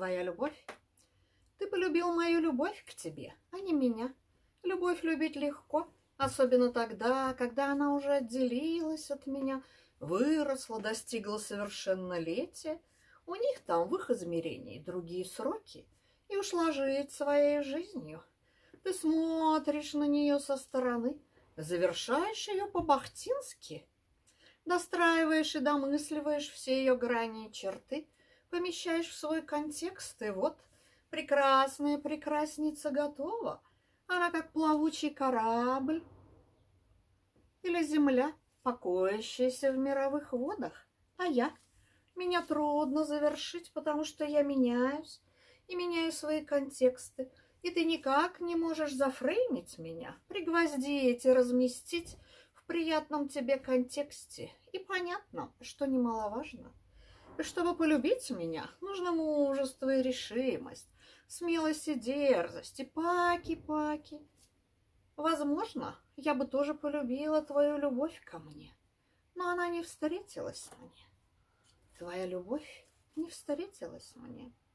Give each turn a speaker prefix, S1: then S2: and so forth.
S1: твоя любовь. Ты полюбил мою любовь к тебе, а не меня. Любовь любить легко, особенно тогда, когда она уже отделилась от меня, выросла, достигла совершеннолетия. У них там в их измерении другие сроки, и ушла жить своей жизнью. Ты смотришь на нее со стороны, завершаешь ее по-бахтински, достраиваешь и домысливаешь все ее грани и черты, помещаешь в свой контекст, и вот прекрасная прекрасница готова. Она как плавучий корабль или земля, покоящаяся в мировых водах. А меня трудно завершить, потому что я меняюсь и меняю свои контексты. И ты никак не можешь зафреймить меня, пригвоздить и разместить в приятном тебе контексте. И понятно, что немаловажно. Чтобы полюбить меня, нужно мужество и решимость, смелость и дерзость, и паки-паки. Возможно, я бы тоже полюбила твою любовь ко мне, но она не встретилась мне. Твоя любовь не встретилась мне.